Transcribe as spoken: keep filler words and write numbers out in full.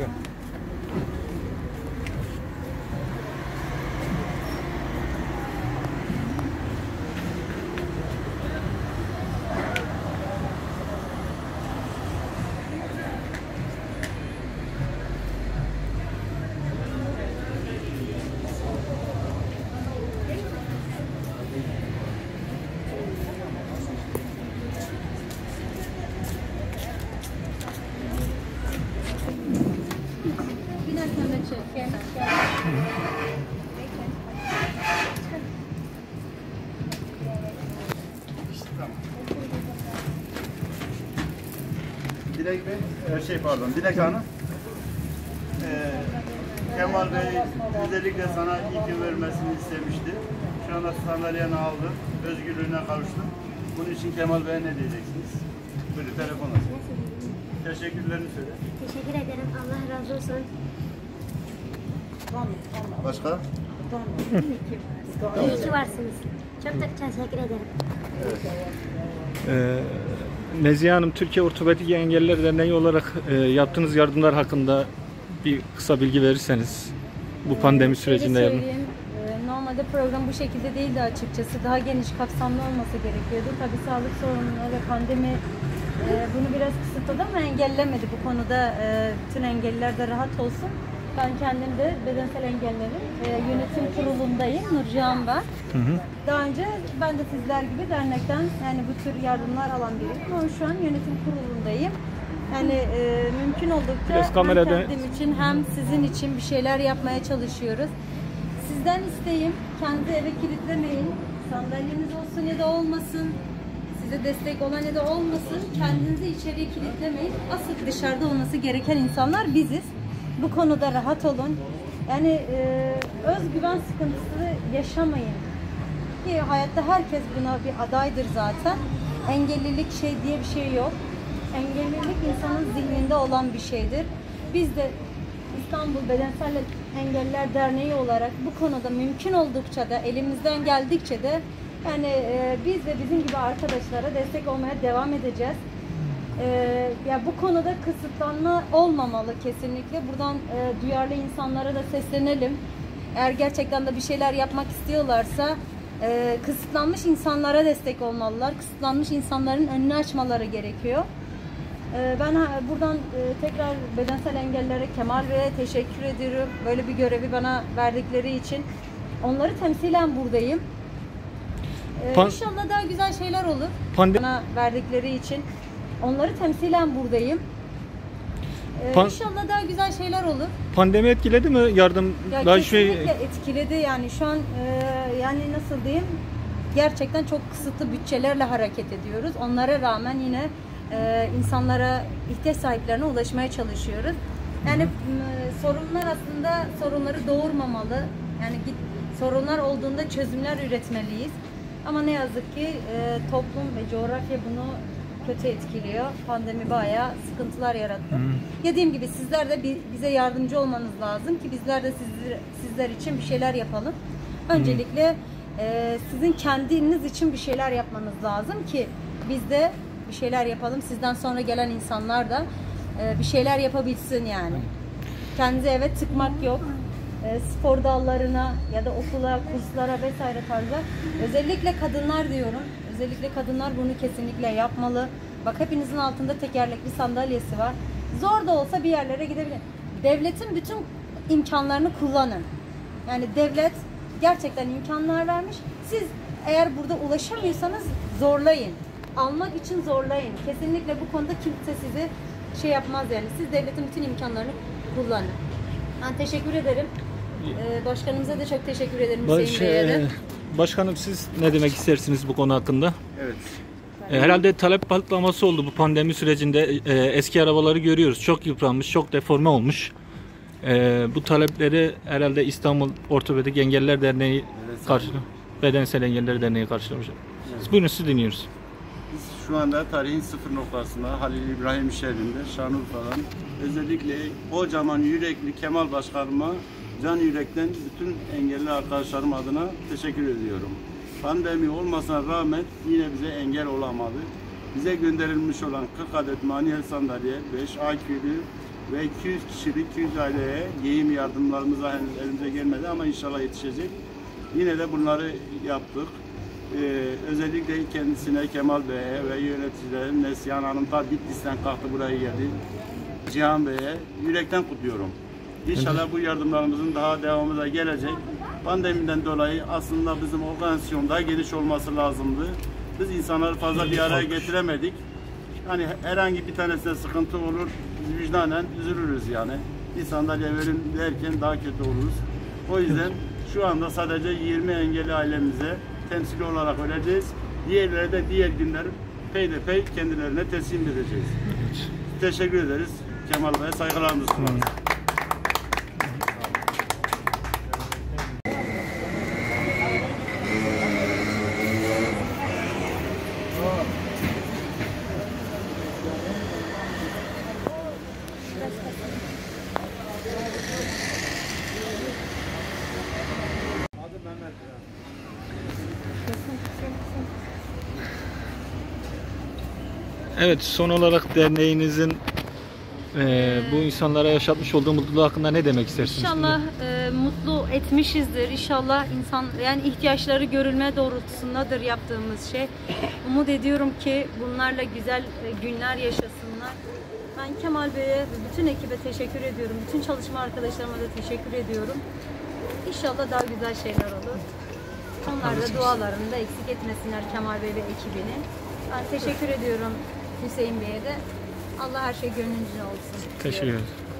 Buyurun. Dilek Bey, şey pardon, Dilek Hanım. Ee, Kemal Bey özellikle sana ilgi vermesini istemişti. Şu anda sandalyeni aldı, özgürlüğüne kavuştu. Bunun için Kemal Bey'e ne diyeceksiniz? Böyle telefon açın. Teşekkürlerini söyle. Teşekkür ederim. Allah razı olsun. Başka? İyi ki varsınız. Çok da teşekkür ederim. Evet. Ee, Nezihe Hanım, Türkiye Ortopedik Engelliler Derneği olarak e, yaptığınız yardımlar hakkında bir kısa bilgi verirseniz bu pandemi sürecinde. Şöyle söyleyeyim, e, normalde program bu şekilde değildi açıkçası. Daha geniş kapsamlı olması gerekiyordu. Tabii sağlık sorunları ve pandemi e, bunu biraz kısıtladı ama engellemedi. Bu konuda e, bütün engelliler de rahat olsun. Ben kendim de bedensel engellerin e, yönetim kurulundayım. Nurcan ben. Hı hı. Daha önce ben de sizler gibi dernekten yani bu tür yardımlar alan biriyim. Ama şu an yönetim kurulundayım. Yani e, mümkün oldukça hem kendim için hem sizin için bir şeyler yapmaya çalışıyoruz. Sizden isteğim, kendi eve kilitlemeyin. Sandalyeniz olsun ya da olmasın. Size destek olan ya da olmasın. Kendinizi içeriye kilitlemeyin. Asıl dışarıda olması gereken insanlar biziz. Bu konuda rahat olun. Yani e, özgüven sıkıntısı yaşamayın. Ki hayatta herkes buna bir adaydır zaten. Engellilik şey diye bir şey yok. Engellilik insanın zihninde olan bir şeydir. Biz de İstanbul Bedensel Engelliler Derneği olarak bu konuda mümkün oldukça da elimizden geldikçe de yani e, biz de bizim gibi arkadaşlara destek olmaya devam edeceğiz. E, ya bu konuda kısıtlanma olmamalı kesinlikle. Buradan e, duyarlı insanlara da seslenelim. Eğer gerçekten de bir şeyler yapmak istiyorlarsa e, kısıtlanmış insanlara destek olmalılar. Kısıtlanmış insanların önünü açmaları gerekiyor. Ben buradan tekrar bedensel engellilere, Kemal Bey'e teşekkür ediyorum. Böyle bir görevi bana verdikleri için. Onları temsilen buradayım. Pan İnşallah daha güzel şeyler olur. Pandemi bana verdikleri için. Onları temsilen buradayım. Pan İnşallah daha güzel şeyler olur. Pandemi etkiledi mi yardım? Ya daha kesinlikle şey... etkiledi. Yani şu an yani nasıl diyeyim? Gerçekten çok kısıtlı bütçelerle hareket ediyoruz. Onlara rağmen yine Ee, insanlara, ihtiyaç sahiplerine ulaşmaya çalışıyoruz. Yani e, sorunlar aslında sorunları doğurmamalı. Yani git, sorunlar olduğunda çözümler üretmeliyiz. Ama ne yazık ki e, toplum ve coğrafya bunu kötü etkiliyor. Pandemi bayağı sıkıntılar yarattı. Hı. Dediğim gibi sizler de bize yardımcı olmanız lazım ki bizler de sizler, sizler için bir şeyler yapalım. Öncelikle e, sizin kendiniz için bir şeyler yapmanız lazım ki biz de bir şeyler yapalım. Sizden sonra gelen insanlar da e, bir şeyler yapabilsin yani. Kendinize eve tıkmak yok. E, spor dallarına ya da okula, kurslara vesaire tarzda. Özellikle kadınlar diyorum. Özellikle kadınlar bunu kesinlikle yapmalı. Bak hepinizin altında tekerlekli sandalyesi var. Zor da olsa bir yerlere gidebilir. Devletin bütün imkanlarını kullanın. Yani devlet gerçekten imkanlar vermiş. Siz eğer burada ulaşamıyorsanız zorlayın. Almak için zorlayın. Kesinlikle bu konuda kimse sizi şey yapmaz yani. Siz devletin bütün imkanlarını kullanın. Ben teşekkür ederim. Ee, başkanımıza da çok teşekkür ederim. Baş, Hüseyin Bey'e de. Başkanım siz ne demek istersiniz bu konu hakkında? Evet. E, herhalde talep patlaması oldu bu pandemi sürecinde. E, eski arabaları görüyoruz. Çok yıpranmış, çok deforme olmuş. E, bu talepleri herhalde İstanbul Ortopedik Engelliler Derneği karşılıyor. Bedensel Engelliler Derneği karşılamış. Evet. Buyurun sizi dinliyoruz. Biz şu anda tarihin sıfır noktasında Halil İbrahim şehrinde Şanlıurfa'dan özellikle kocaman yürekli Kemal Başkanıma can yürekten bütün engelli arkadaşlarım adına teşekkür ediyorum. Pandemi olmasına rağmen yine bize engel olamadı. Bize gönderilmiş olan kırk adet manuel sandalye, beş akülü ve iki yüz kişilik iki yüz aileye giyim yardımlarımıza henüz elimize gelmedi ama inşallah yetişecek. Yine de bunları yaptık. Ee, özellikle kendisine, Kemal Bey'e ve yöneticilerin, Neslihan Hanım da Bitlis'ten kalktı buraya geldi. Cihan Bey'e yürekten kutluyorum. İnşallah bu yardımlarımızın daha devamı da gelecek. Pandemiden dolayı aslında bizim organizasyon daha geniş olması lazımdı. Biz insanları fazla bir araya getiremedik. Hani herhangi bir tanesine sıkıntı olur, biz vicdanen üzülürüz yani. Bir sandalye verin derken daha kötü oluruz. O yüzden şu anda sadece yirmi engelli ailemize temsili olarak vereceğiz. Diğerleri de diğer günler peyderpey kendilerine teslim edeceğiz. Evet. Teşekkür ederiz. Kemal Bey'e saygılarımızı sunarız. Evet, son olarak derneğinizin e, bu insanlara yaşatmış olduğu mutluluğu hakkında ne demek istersiniz? İnşallah e, mutlu etmişizdir. İnşallah insan yani ihtiyaçları görülme doğrultusundadır yaptığımız şey. Umut ediyorum ki bunlarla güzel e, günler yaşasınlar. Ben Kemal Bey'e ve bütün ekibe teşekkür ediyorum. Bütün çalışma arkadaşlarıma da teşekkür ediyorum. İnşallah daha güzel şeyler olur. Onlar da dualarını da eksik etmesinler Kemal Bey ve ekibini. Ben teşekkür ediyorum Hüseyin Bey'e de. Allah her şey gönlünce olsun. Teşekkür ederim.